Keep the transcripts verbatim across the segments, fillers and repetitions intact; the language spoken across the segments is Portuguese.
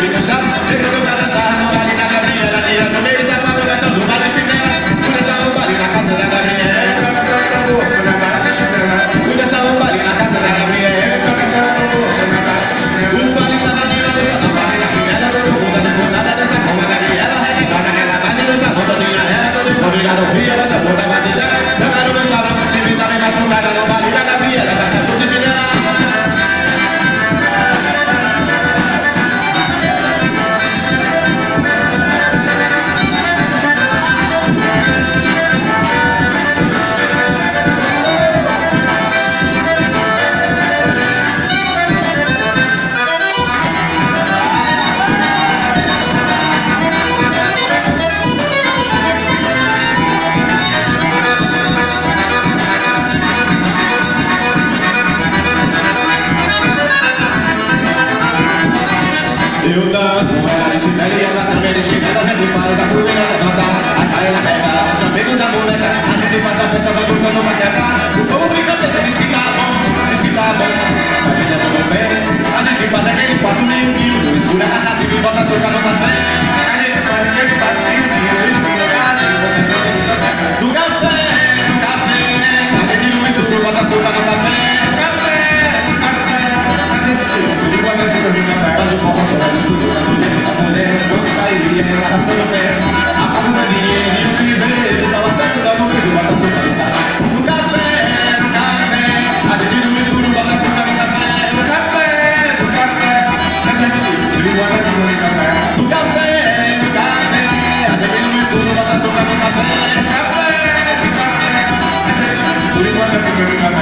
Eu danço com ela de chinelo e ela também de chinelo. A gente faz a poeira levantar, a caela pega os amigos da molesta. A gente faz a festa, vai botando pra quebrar. O povo fica pensando, diz que tá bom, diz que tá bom. A gente é tudo bem, a gente faz aquele passo meio quilo. Escura a narrativa e bota açúcar no café. A gente faz aquele passo meio quilo. Escura a narrativa e bota açúcar no café. Do café, do café, a gente não escuro, bota açúcar no café. Café, café, a gente tudo bota açúcar no café. Faz o copo fora do estúdio, a mulher, a mulher, quando cairia, ela arrastando o pé. Apaga o maninho, e o que vê, estava certo da boca e bota açúcar no café. No café, no café, a gente não escuro, bota açúcar no café. No café, no café, a gente não escuro, bota açúcar no café. No café, no café, a gente não escuro, bota açúcar no café. No café, no café, a gente não escuro, bota açúcar no café.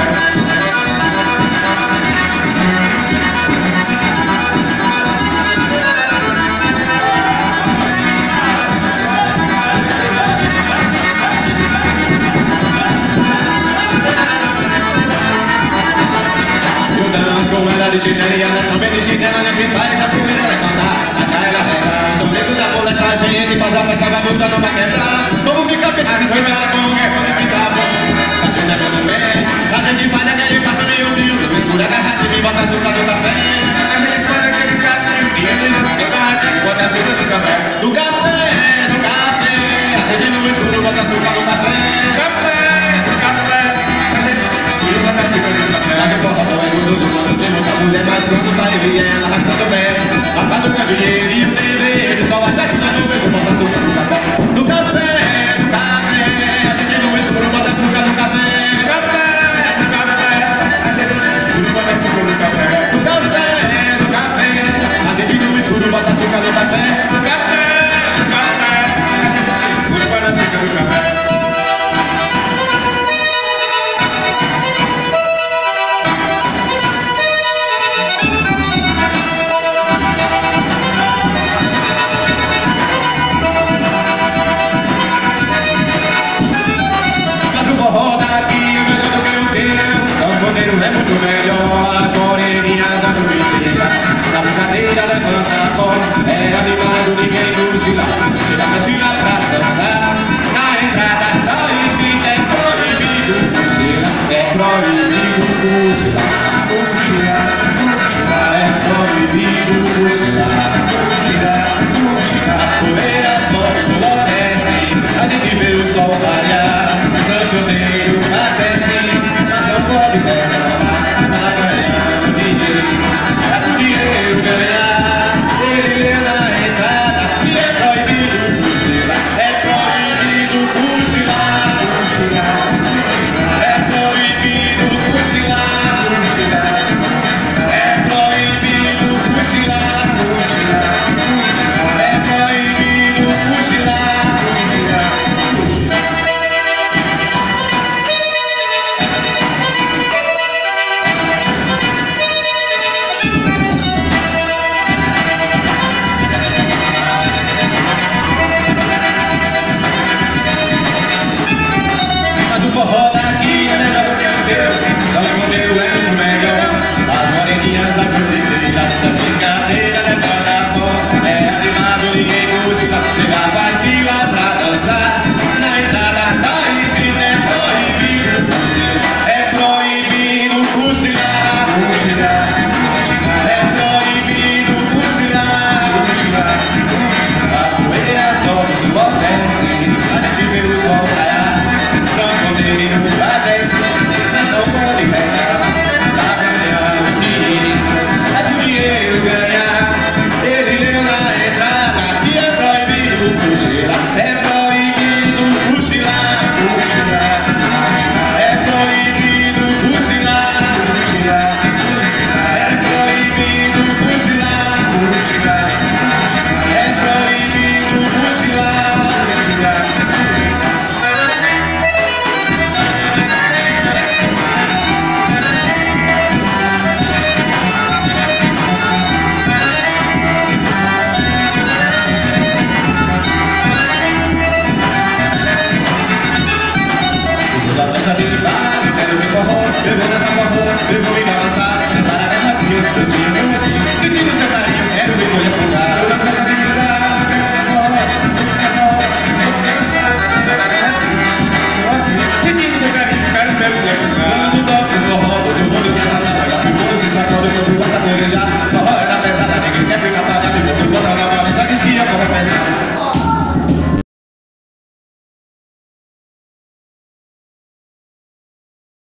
De chinelo e ela também de chinelo, né? Pintar e já primeiro levantar. A caela rega, são medo da molesta. A gente faz a peça, vai botando pra quebrar. Como fica pensando em cima da bom, é quando fica bom. A gente é tudo bem, a gente faz aquele passo meio bio. Mistura a garrafa e bota açúcar no café. A gente faz aquele passo meio bio. Mistura a garrafa e bota açúcar no café.